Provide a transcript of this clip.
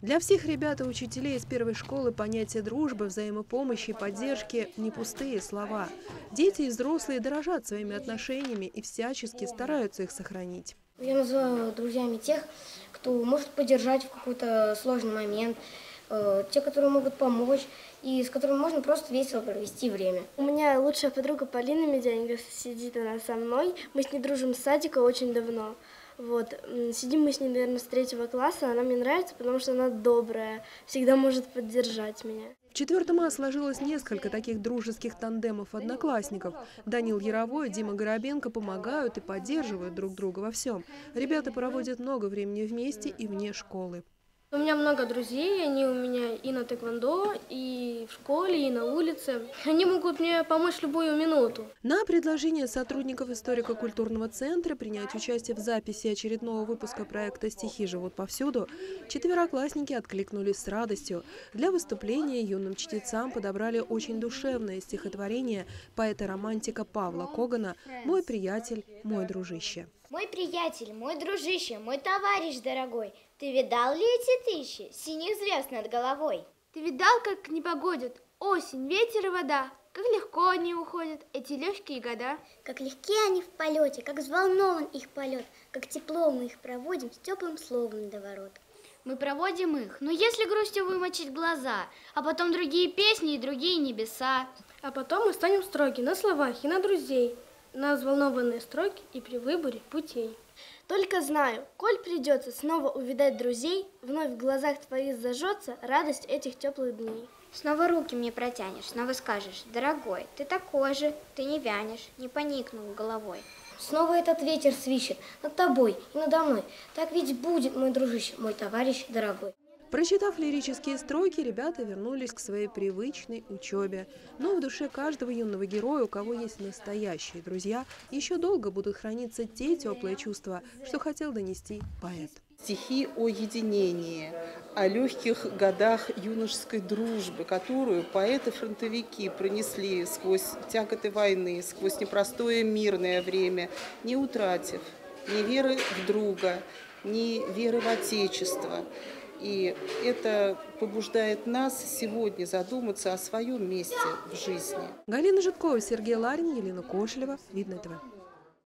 Для всех ребят и учителей из первой школы понятие дружбы, взаимопомощи и поддержки – не пустые слова. Дети и взрослые дорожат своими отношениями и всячески стараются их сохранить. Я называю друзьями тех, кто может поддержать в какой-то сложный момент, те, которые могут помочь и с которыми можно просто весело провести время. У меня лучшая подруга Полина Медяненко, сидит она со мной. Мы с ней дружим с садика очень давно. Сидим мы с ней, наверное, с 3 класса. Она мне нравится, потому что она добрая, всегда может поддержать меня. В 4 А сложилось несколько таких дружеских тандемов одноклассников. Данил Яровой и Дима Горобенко помогают и поддерживают друг друга во всем. Ребята проводят много времени вместе и вне школы. У меня много друзей, они у меня и на тэквондо, и в школе, и на улице. Они могут мне помочь в любую минуту. На предложение сотрудников историко-культурного центра принять участие в записи очередного выпуска проекта «Стихи живут повсюду» четвероклассники откликнулись с радостью. Для выступления юным чтецам подобрали очень душевное стихотворение поэта-романтика Павла Когана «Мой приятель, мой дружище». Мой приятель, мой дружище, мой товарищ дорогой, ты видал ли эти тысячи синих звезд над головой? Ты видал, как не погодят осень, ветер и вода, как легко они уходят, эти легкие года? Как легкие они в полете, как взволнован их полет, как тепло мы их проводим с теплым словом до ворот. Мы проводим их, но если грустью вымочить глаза, а потом другие песни и другие небеса. А потом мы станем строги на словах и на друзей, на взволнованные строки и при выборе путей. Только знаю, коль придется снова увидать друзей, вновь в глазах твоих зажжется радость этих теплых дней. Снова руки мне протянешь, снова скажешь: дорогой, ты такой же, ты не вянешь, не поникнул головой. Снова этот ветер свищет над тобой и надо мной. Так ведь будет, мой дружище, мой товарищ дорогой. Прочитав лирические строки, ребята вернулись к своей привычной учебе. Но в душе каждого юного героя, у кого есть настоящие друзья, еще долго будут храниться те теплые чувства, что хотел донести поэт. Стихи о единении, о легких годах юношеской дружбы, которую поэты-фронтовики пронесли сквозь тяготы войны, сквозь непростое мирное время, не утратив ни веры в друга, ни веры в Отечество. И это побуждает нас сегодня задуматься о своем месте в жизни. Галина Жидкова, Сергей Ларин, Елена Кошелева. Видное ТВ.